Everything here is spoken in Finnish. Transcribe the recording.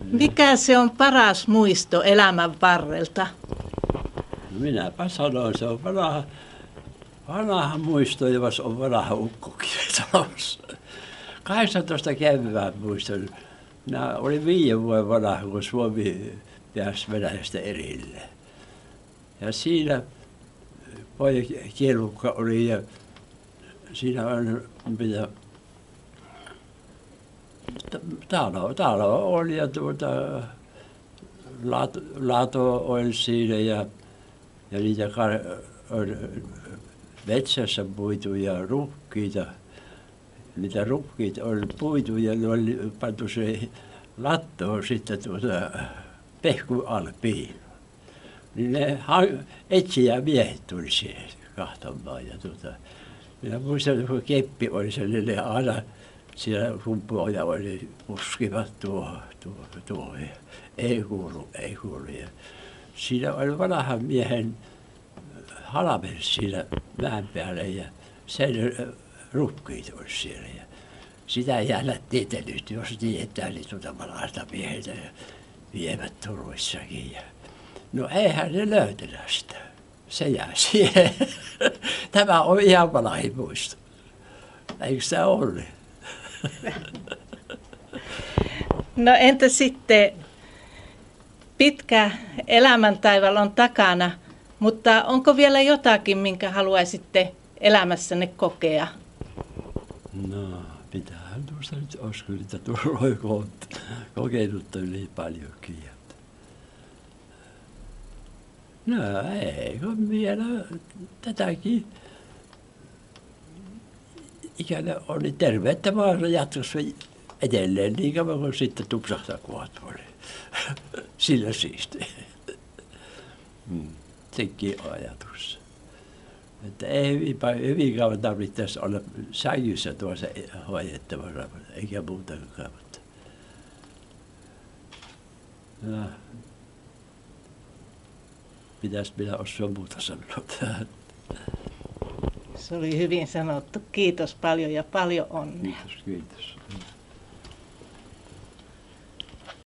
Mikä se on paras muisto elämän varrelta? No minäpä sanoin, se on vanha muisto, jos on vanha ukkokin talossa. 18 kevään muistan. Minä olin 5 vuoden vanha, kun Suomi pääsi Venäjästä erille. Ja siinä pojakielukka oli ja siinä on mitä talo oli ja lato oli siinä ja niitä oli metsässä puitu ja rukiita. Niitä rukiita oli puitu ja ne oli pantu se lattoon sitten pehkun alle piiloon. Niin ne etsijämiehet tuli siihen katsomaan ja minä muistan, kun keppi oli sellainen aina siellä rumpuja oli puskivat tuohon ja ei kuulu. Ja siinä oli vanhan miehen halme siinä mäen päällä ja sen rukiit oli siellä ja sitä jännättiin, että nyt jos tiedetään, niin vanhasta mieheltä ja vievät Turuissakin. Ja no eihän ne löytänyt sitä. Se jää siihen. Tämä on ihan vanhin muisto. Eikö sitä ollut? No entä sitten pitkä elämäntaival on takana, mutta onko vielä jotakin, minkä haluaisitte elämässänne kokea? No, pitäähän tuosta nyt olisiko niitä turroja kokenutta yli paljonkin. No eikö vielä tätäkin ikäinen on niin terveyttä vaan jatkossa edelleen niin kauan kuin sitten tupsahtaa kuotuoli. Sillä siistiä. Sekin on ajatus. Että ei hyvin kauan tarvitsisi olla sängyssä tuossa hoidettavana, eikä muutakaan. No. Mitäs minä osaa muuta sanoa tähän? Se oli hyvin sanottu. Kiitos paljon ja paljon onnea. Kiitos.